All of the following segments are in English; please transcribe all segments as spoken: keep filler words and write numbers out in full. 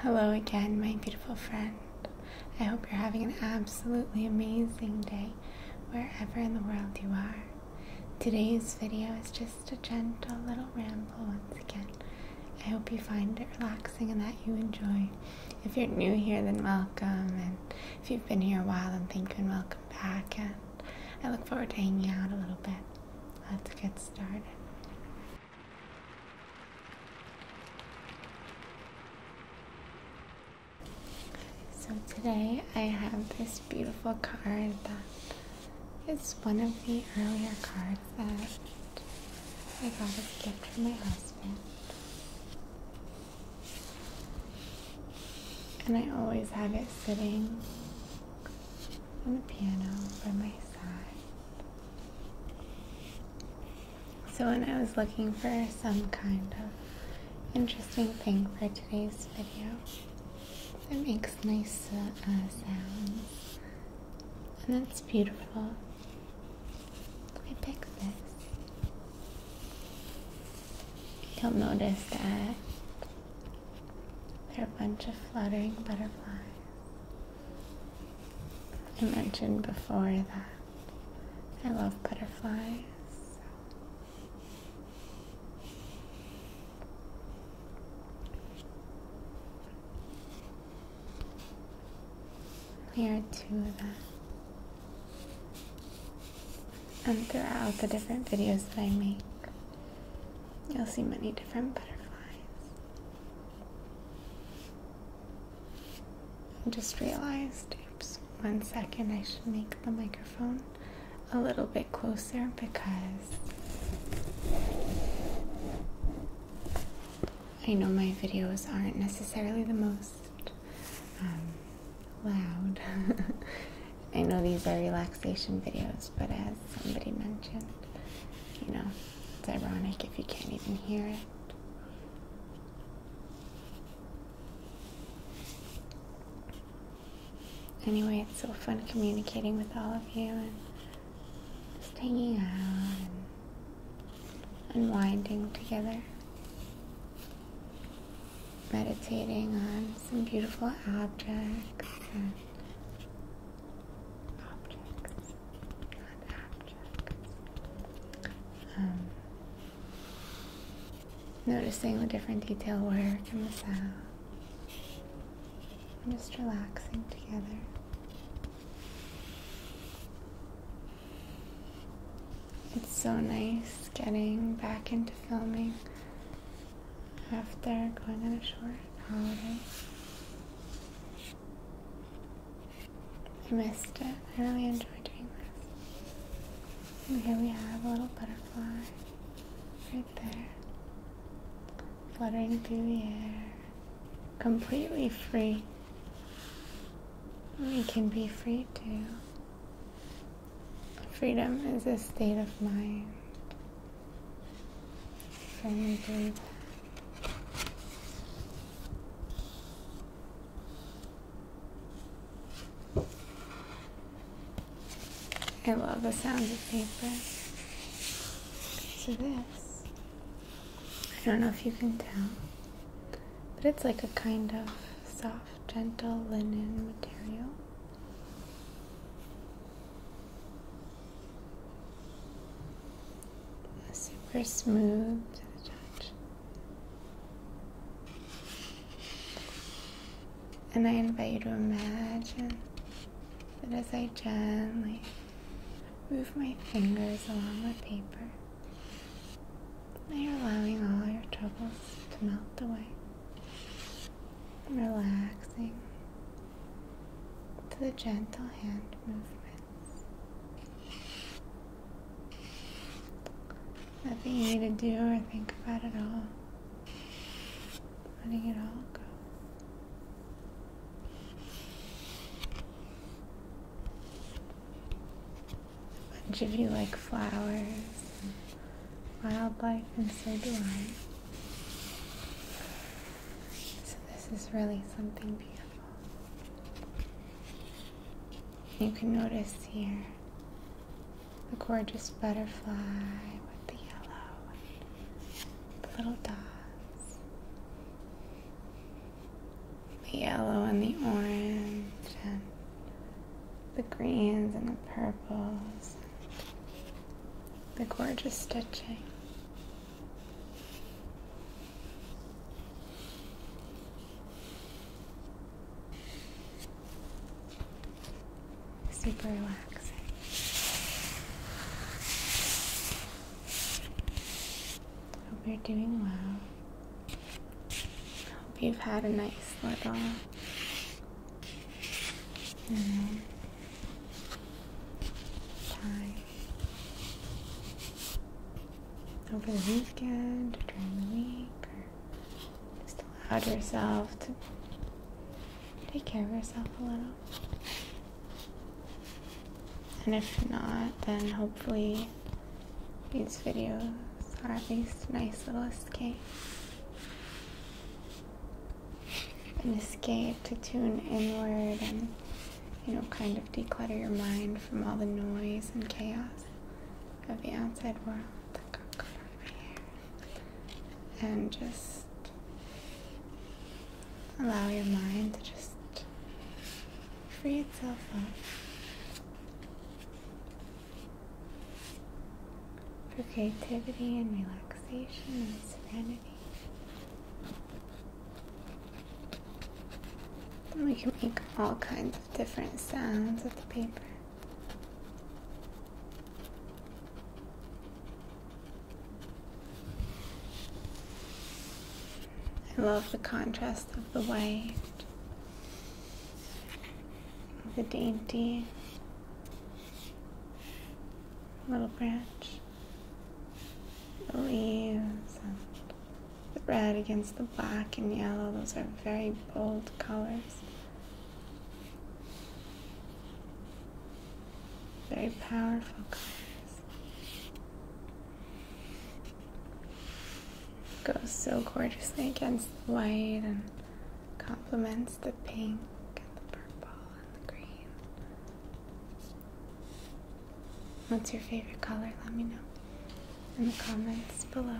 Hello again, my beautiful friend. I hope you're having an absolutely amazing day wherever in the world you are. Today's video is just a gentle little ramble once again. I hope you find it relaxing and that you enjoy. If you're new here, then welcome, and if you've been here a while, then thank you and welcome back, and I look forward to hanging out a little bit. Let's get started. So today I have this beautiful card that is one of the earlier cards that I got as a gift from my husband. And I always have it sitting on the piano by my side. So when I was looking for some kind of interesting thing for today's video, it makes nice uh, uh, sounds, and it's beautiful. I picked this. You'll notice that there are a bunch of fluttering butterflies. I mentioned before that I love butterflies. Here are two of them. And throughout the different videos that I make, you'll see many different butterflies. I just realized, oops, one second, I should make the microphone a little bit closer because I know my videos aren't necessarily the most um, loud. I know these are relaxation videos, but as somebody mentioned, you know, it's ironic if you can't even hear it. Anyway, it's so fun communicating with all of you and just hanging out and unwinding together, meditating on some beautiful objects and objects, not objects. Um, noticing the different detail work and the sound. And just relaxing together. It's so nice getting back into filming after going on a short holiday. I missed it. I really enjoyed doing this. And here we have a little butterfly right there, fluttering through the air, completely free. We can be free too. Freedom is a state of mind. I firmly believe that. I love the sound of paper. So this, I don't know if you can tell, but it's like a kind of soft, gentle linen material. Super smooth to the touch. And I invite you to imagine that as I gently move my fingers along the paper, you're allowing all your troubles to melt away. Relaxing to the gentle hand movements. Nothing you need to do or think about at all. Letting it all go. A bunch of you like flowers and wildlife, and so do I. So this is really something beautiful. You can notice here the gorgeous butterfly with the yellow and the little dots. the yellow and the orange and the greens and the purples, the gorgeous stitching. Super relaxing. Hope you're doing well. Hope you've had a nice little, you know, time over the weekend or during the week, or just allowed yourself to take care of yourself a little. And if not, then hopefully these videos are at least a nice little escape. An escape to tune inward and, you know, kind of declutter your mind from all the noise and chaos of the outside world. That got caught on my hair. And just allow your mind to just free itself up for creativity and relaxation and serenity. And we can make all kinds of different sounds with the paper. I love the contrast of the white, the dainty little branch, the leaves, and the red against the black and yellow. Those are very bold colors. Very powerful colors. Goes so gorgeously against the white and complements the pink and the purple and the green. What's your favorite color? Let me know in the comments below.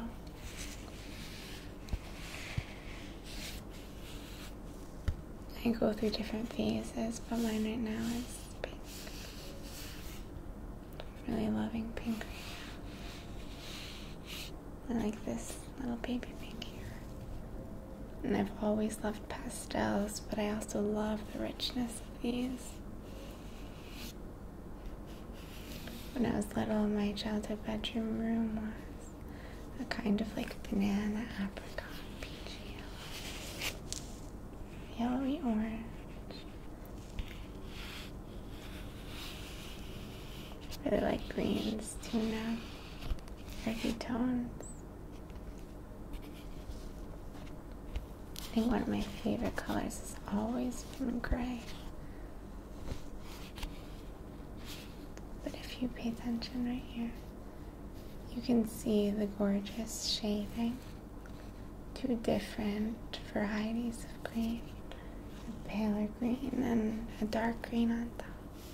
I go through different phases, but mine right now is pink. I'm really loving pink right now. I like this little baby pink here. And I've always loved pastels, but I also love the richness of these. When I was little, my childhood bedroom room was a kind of like banana, apricot, peachy yellow, yellowy orange. I really like greens too now, earthy tones. I think one of my favorite colors has always been gray. But if you pay attention right here, you can see the gorgeous shading. Two different varieties of green. A paler green and a dark green on top.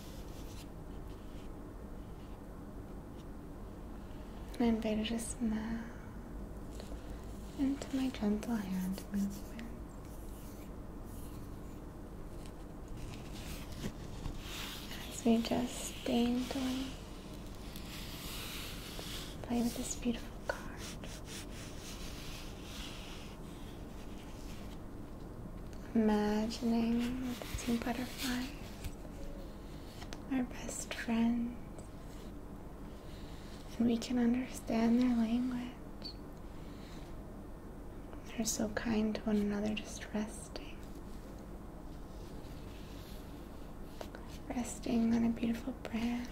And I invite you to smell into my gentle hand movement. As we just daintily play with this beautiful card. Imagining the two butterflies, our best friends, and we can understand their language. They're so kind to one another, just resting. Resting on a beautiful branch.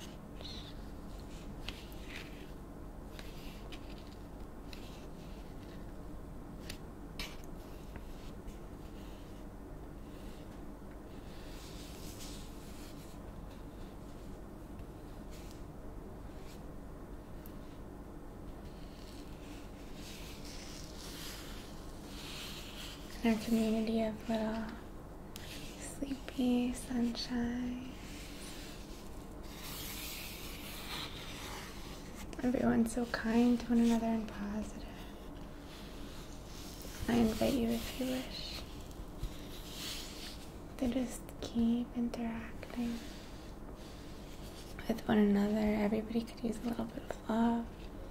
Our community of little sleepy sunshine. Everyone's so kind to one another and positive. I invite you, if you wish, to just keep interacting with one another. Everybody could use a little bit of love.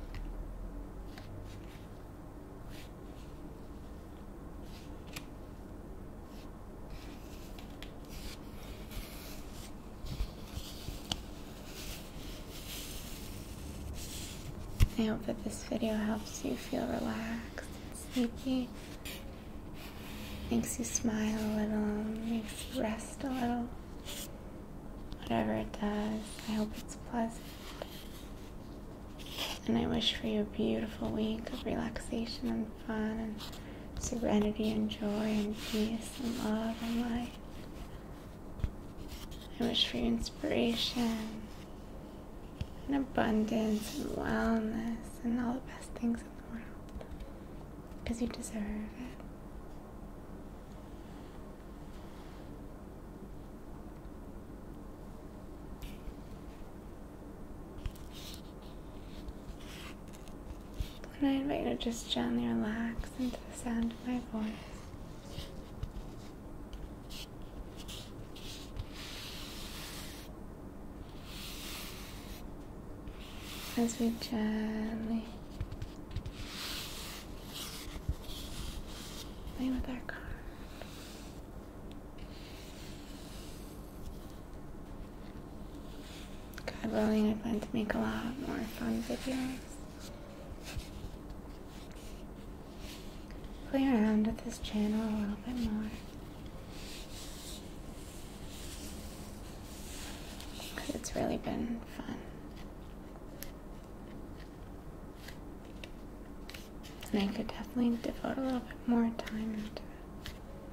I hope that this video helps you feel relaxed and sleepy, makes you smile a little, makes you rest a little. Whatever it does, I hope it's pleasant. And I wish for you a beautiful week of relaxation and fun and serenity and joy and peace and love and light. I wish for you inspiration and abundance and wellness and all the best things in the world, because you deserve it. And I invite you to just gently relax into the sound of my voice. As we gently play with our card. God willing, I plan to make a lot more fun videos. Play around with this channel a little bit more. Because it's really been fun. And I could definitely devote a little bit more time into it.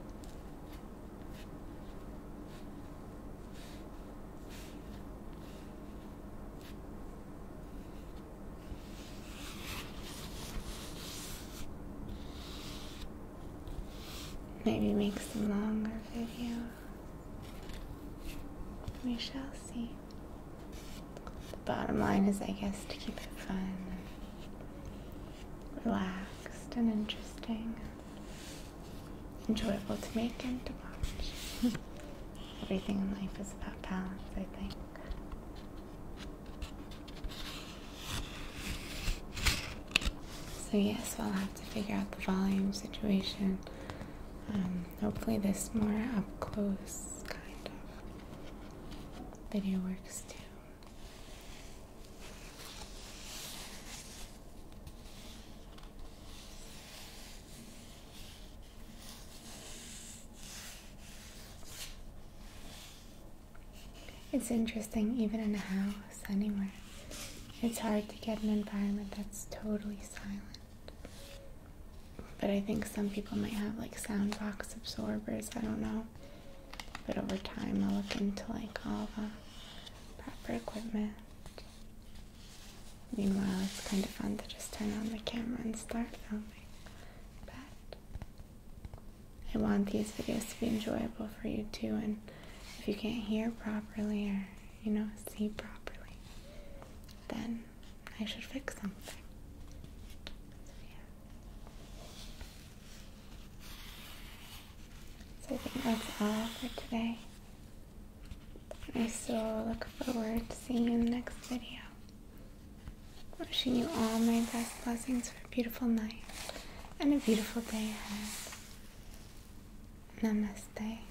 Maybe make some longer videos. We shall see. The bottom line is, I guess, to keep it fun, and relaxed, and interesting, and enjoyable to make and to watch. Everything in life is about balance, I think. So yes, I'll have to figure out the volume situation. Um, hopefully this more up close kind of video works too. It's interesting, even in a house, anywhere, it's hard to get an environment that's totally silent. But I think some people might have like sound box absorbers, I don't know. But over time I'll look into like all the proper equipment. Meanwhile, it's kind of fun to just turn on the camera and start filming. But I want these videos to be enjoyable for you too, and if you can't hear properly or, you know, see properly, then I should fix something. I think that's all for today. I so look forward to seeing you in the next video. Wishing you all my best blessings for a beautiful night and a beautiful day ahead. Namaste.